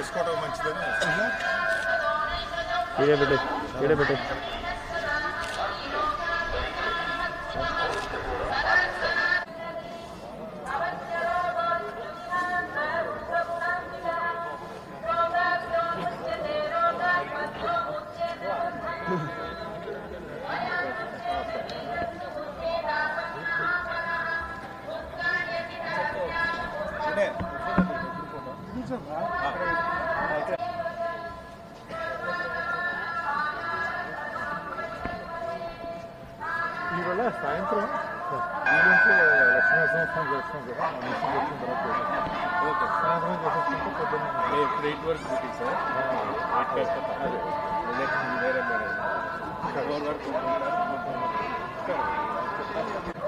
తెలుసుకోవడం మంచిదని ఇవాళ సాయంత్రం ఈ నుంచి లక్ష్మీ సంవత్సరం చేస్తాం కదా మిషన్ వచ్చిన తర్వాత ఓకే సాయంత్రం చేసేస్తుంటే పొద్దున్న 8 వరకు డ్యూటీ సార్ 8 వేరే మేడం 4 వరకు